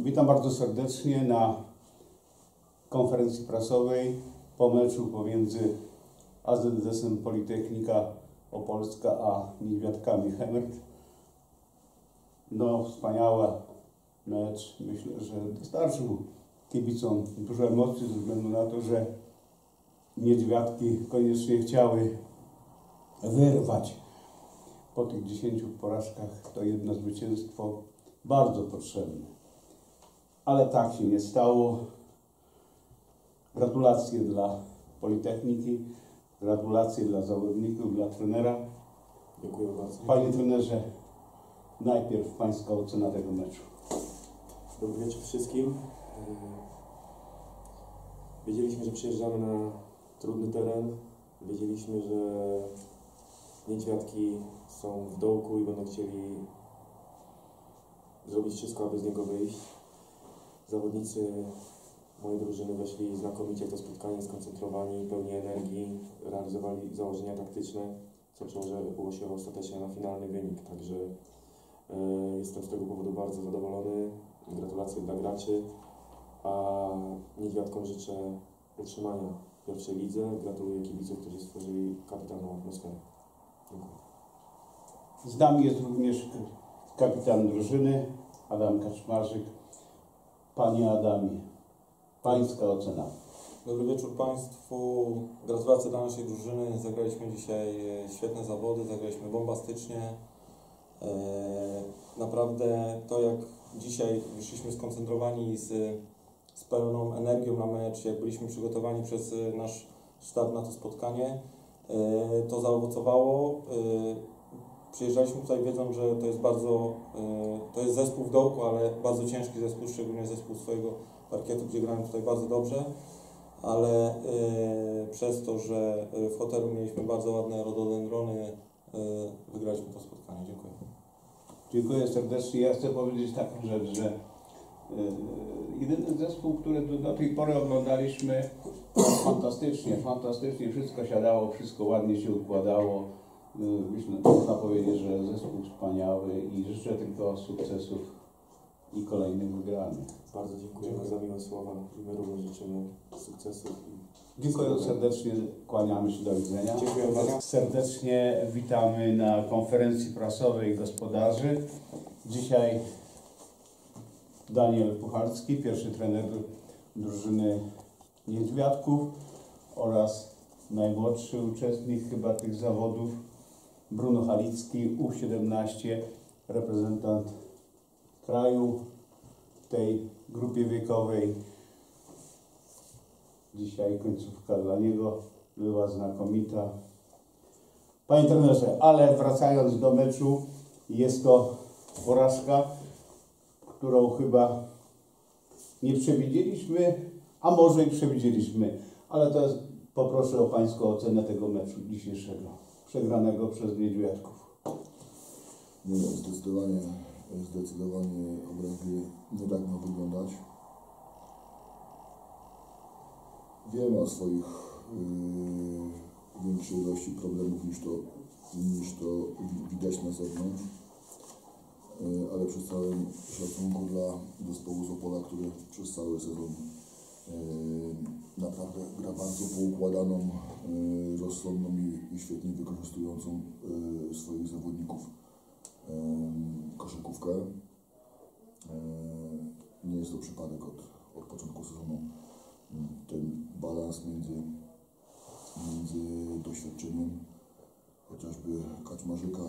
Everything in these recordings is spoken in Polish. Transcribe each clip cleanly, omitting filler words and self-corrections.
Witam bardzo serdecznie na konferencji prasowej po meczu pomiędzy AZS-em Politechnika Opolska a Niedźwiadkami Chemert. No, wspaniały mecz. Myślę, że dostarczył kibicom dużo emocji ze względu na to, że Niedźwiadki koniecznie chciały wyrwać po tych 10 porażkach to jedno zwycięstwo bardzo potrzebne. Ale tak się nie stało. Gratulacje dla Politechniki, gratulacje dla zawodników, dla trenera. Dziękuję bardzo. Panie trenerze, najpierw Pańska ocena tego meczu. Dobry wieczór wszystkim. Wiedzieliśmy, że przyjeżdżamy na trudny teren. Wiedzieliśmy, że Niedźwiadki są w dołku i będą chcieli zrobić wszystko, aby z niego wyjść. Zawodnicy mojej drużyny weszli znakomicie w to spotkanie, skoncentrowani, pełni energii, realizowali założenia taktyczne, co przełożyło się ostatecznie na finalny wynik. Także jestem z tego powodu bardzo zadowolony. Gratulacje dla graczy, a Niedźwiadkom życzę utrzymania w pierwszej lidze. Gratuluję kibiców, którzy stworzyli kapitalną atmosferę. Dziękuję. Z nami jest również kapitan drużyny, Adam Kaczmarzyk. Panie Adamie, Pańska ocena. Dobry wieczór Państwu. Gratulacje dla naszej drużyny. Zagraliśmy dzisiaj świetne zawody, zagraliśmy bombastycznie. Naprawdę to, jak dzisiaj wyszliśmy skoncentrowani z pełną energią na mecz, jak byliśmy przygotowani przez nasz sztab na to spotkanie, to zaowocowało. Przyjeżdżaliśmy tutaj wiedząc, że to jest zespół w dołku, ale bardzo ciężki zespół, szczególnie zespół swojego parkietu, gdzie grałem tutaj bardzo dobrze, ale przez to, że w hotelu mieliśmy bardzo ładne rododendrony, wygraliśmy to spotkanie. Dziękuję. Dziękuję serdecznie. Ja chcę powiedzieć taką rzecz, że jedyny zespół, który do tej pory oglądaliśmy, fantastycznie, wszystko siadało, wszystko ładnie się układało. Myślę, można powiedzieć, że zespół wspaniały i życzę tylko sukcesów i kolejnych wygranych. Bardzo dziękujemy za miłe słowa i my również życzymy sukcesów. Dziękuję serdecznie, kłaniamy się, do widzenia. Dziękuję bardzo. Serdecznie witamy na konferencji prasowej gospodarzy. Dzisiaj Daniel Pucharski, pierwszy trener drużyny Niedźwiadków oraz najmłodszy uczestnik chyba tych zawodów, Bruno Halicki, U17, reprezentant kraju w tej grupie wiekowej. Dzisiaj końcówka dla niego była znakomita. Panie trenerze, ale wracając do meczu, jest to porażka, którą chyba nie przewidzieliśmy, a może i przewidzieliśmy, ale to jest, poproszę o Pańską ocenę tego meczu dzisiejszego, przegranego przez Niedźwiadków. Nie, zdecydowanie obrazy nie tak ma wyglądać. Wiemy o swoich większej ilości problemów niż to widać na zewnątrz, ale przy całym szacunku dla zespołu z Opola, który przez cały sezon naprawdę gra bardzo poukładaną, rozsądną i świetnie wykorzystującą swoich zawodników koszykówkę. Nie jest to przypadek od początku sezonu. Ten balans między doświadczeniem chociażby Kaczmarzyka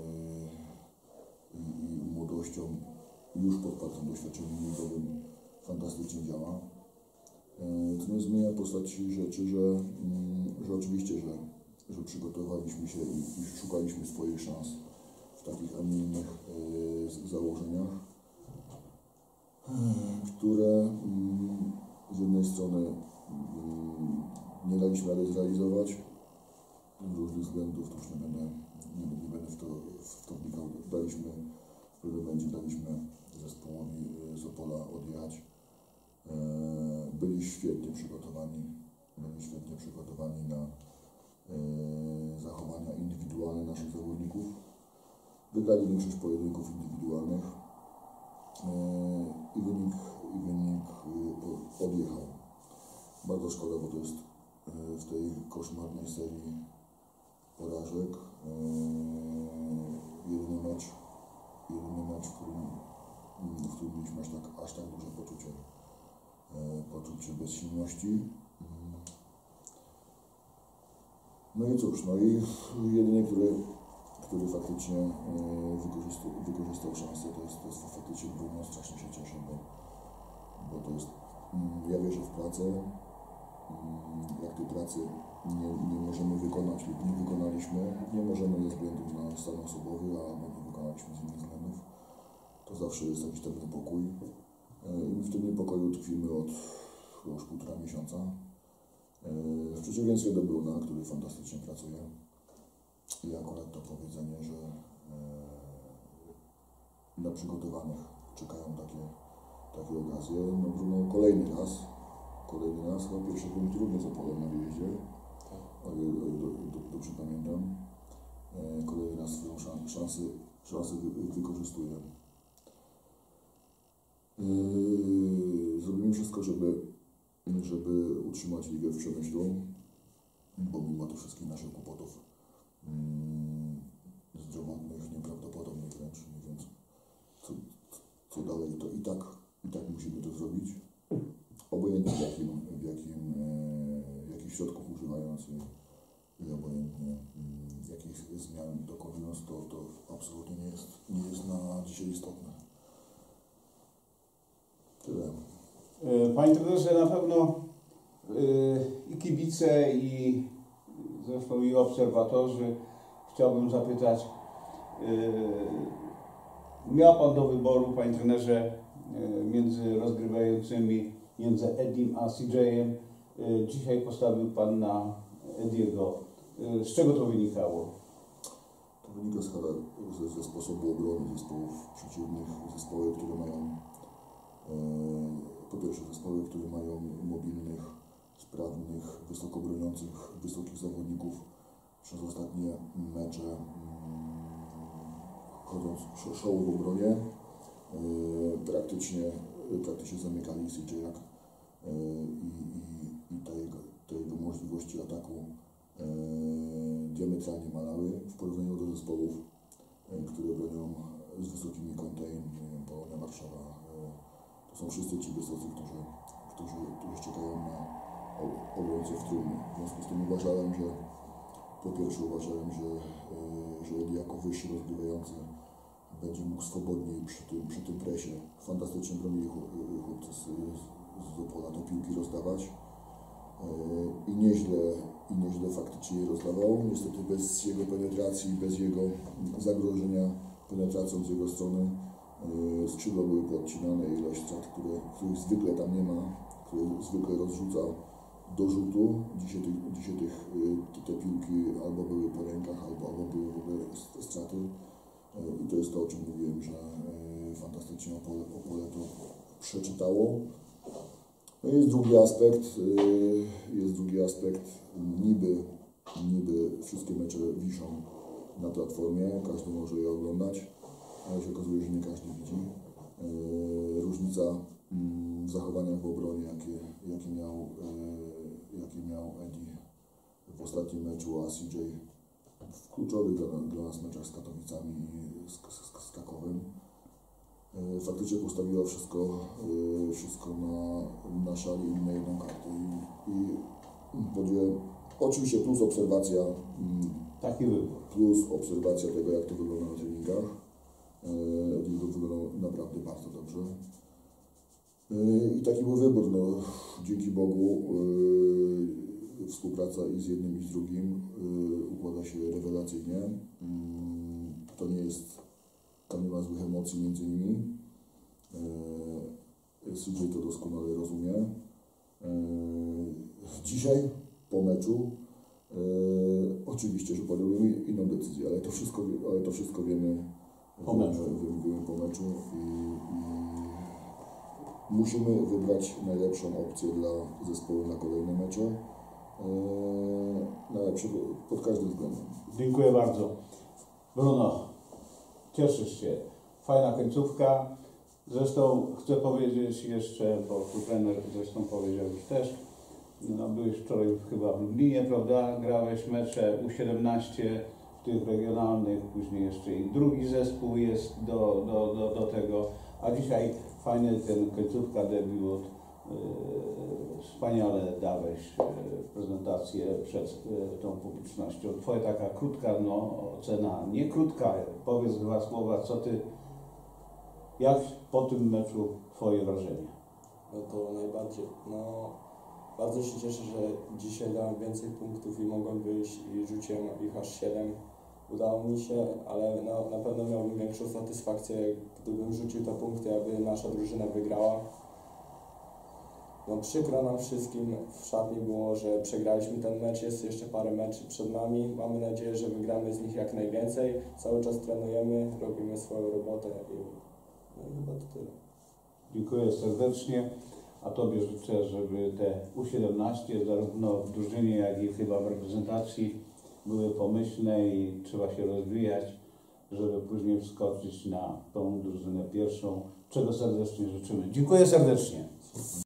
i młodością już podpartą doświadczeniem ligowym fantastycznie działa. Co nie zmienia postaci rzeczy, że oczywiście, że przygotowaliśmy się i szukaliśmy swoich szans w takich, a nie innych założeniach, które z jednej strony nie daliśmy rady zrealizować z różnych względów, to już nie będę w to wnikał. W pewnym momencie daliśmy zespołowi z Opola odjechać. Byli świetnie przygotowani na zachowania indywidualne naszych zawodników. Wygrali większość pojedynków indywidualnych i wynik bardzo szkoda, bo to jest w tej koszmarnej serii porażek jedyny mecz, w którym mieliśmy aż tak duże poczucie bezsilności. No i cóż, no i jedyny, który faktycznie wykorzystał szansę, to jest faktycznie Bruno. Strasznie się cieszę, bo to jest, ja wierzę w pracę. Jak tej pracy nie możemy wykonać lub nie wykonaliśmy, nie możemy ze względu na stan osobowy, albo nie wykonaliśmy z innych względów, to zawsze jest jakiś ten niepokój. I w tym niepokoju tkwimy od już 1,5 miesiąca. W przeciwieństwie do Bruna, który fantastycznie pracuje. I akurat to powiedzenie, że na przygotowanych czekają takie okazje. No Bruno kolejny raz, chyba pierwszy punkt również z Opolem na wyjeździe, o ile dobrze pamiętam. Kolejny raz swoją szansę wykorzystuje. Zrobimy wszystko, żeby utrzymać ligę w Przemyślu, pomimo tych wszystkich naszych kłopotów zdrowotnych, nieprawdopodobnych wręcz, nie wiem co dalej, to i tak musimy to zrobić. Obojętnie jakich środków używając i obojętnie jakich zmian dokonując, to absolutnie nie jest na dzisiaj istotne. Tyle. Panie trenerze, na pewno i kibice, i zresztą i obserwatorzy, chciałbym zapytać, miał Pan do wyboru, Panie trenerze, między rozgrywającymi, między Edim a CJ-em. Dzisiaj postawił Pan na Ediego. Z czego to wynikało? To wynika ze sposobu obrony zespołów przeciwnych, po pierwsze zespoły, które mają mobilnych, sprawnych, wysoko broniących, wysokich zawodników. Przez ostatnie mecze chodząc show w obronie, praktycznie zamykali CJ-ak i te jego możliwości ataku diametralnie malały w porównaniu do zespołów, które bronią z wysokimi kątem, Polonia, Warszawa. To są wszyscy ci wysocy, którzy czekają na obrońcę w trumnie. W związku z tym uważałem, że Edi jako wyższy rozgrywający będzie mógł swobodniej przy tym presie. Fantastycznie bronili chłopcy z Opola te piłki rozdawać. I nieźle faktycznie je rozdawał. Niestety bez jego penetracji, bez jego zagrożenia penetracją z jego strony skrzydła były podcinane, ilość strat, których zwykle tam nie ma, które zwykle rozrzuca do rzutu. Dzisiaj te piłki albo były po rękach, albo były w ogóle straty. I to jest to, o czym mówiłem, że fantastycznie Opole to przeczytało. No jest drugi aspekt, niby wszystkie mecze wiszą na platformie, każdy może je oglądać, ale się okazuje, że nie każdy widzi. Różnica w zachowaniach w obronie, jakie miał Edi w ostatnim meczu, a CJ w kluczowych dla nas meczach z Katowicami i z Krakowem. Faktycznie postawiła wszystko na szali i na jedną kartę i oczywiście plus obserwacja, Taki wybór. plus obserwacja tego, jak to wygląda na treningach. To wyglądał naprawdę bardzo dobrze. I taki był wybór. No, dzięki Bogu współpraca i z jednym, i z drugim układa się rewelacyjnie. Tam nie ma złych emocji między nimi. CJ to doskonale rozumie. Dzisiaj po meczu oczywiście, że podjąłem inną decyzję, ale to wszystko wiemy po meczu i musimy wybrać najlepszą opcję dla zespołu na kolejne mecze. Najlepszego pod każdym względem. Dziękuję bardzo. Bruno, cieszysz się. Fajna końcówka. Zresztą chcę powiedzieć jeszcze, bo tu trener zresztą powiedział już też, No, byłeś wczoraj chyba w Lublinie, prawda? Grałeś mecze U17 w tych regionalnych, później jeszcze i drugi zespół jest do tego, a dzisiaj fajny ten końcówka debiut. Wspaniale dałeś prezentację przed tą publicznością. Twoja taka krótka ocena, nie krótka, powiedz dwa słowa, jak po tym meczu twoje wrażenie? No to najbardziej, bardzo się cieszę, że dzisiaj dałem więcej punktów i mogłem wyjść i rzuciłem ich aż 7. Udało mi się, ale na pewno miałbym większą satysfakcję, gdybym rzucił te punkty, aby nasza drużyna wygrała. No przykro nam wszystkim w szatni było, że przegraliśmy ten mecz, jest jeszcze parę meczów przed nami. Mamy nadzieję, że wygramy z nich jak najwięcej. Cały czas trenujemy, robimy swoją robotę i chyba to tyle. Dziękuję serdecznie, a Tobie życzę, żeby te U17 zarówno w drużynie, jak i chyba w reprezentacji były pomyślne i trzeba się rozwijać, żeby później wskoczyć na tą drużynę pierwszą, czego serdecznie życzymy. Dziękuję serdecznie.